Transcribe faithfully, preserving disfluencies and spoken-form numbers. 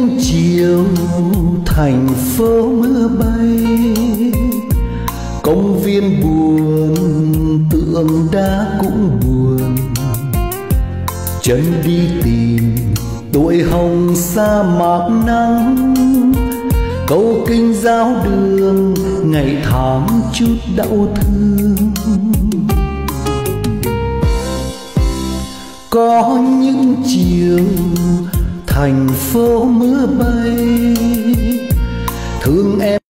những chiều thành phố mưa bay, công viên buồn tượng đá cũng buồn, chân đi tìm tuổi hồng sa mạc nắng, câu kinh giáo đường ngày tháng chút đau thương. Có những chiều thành phố mưa bay, thương em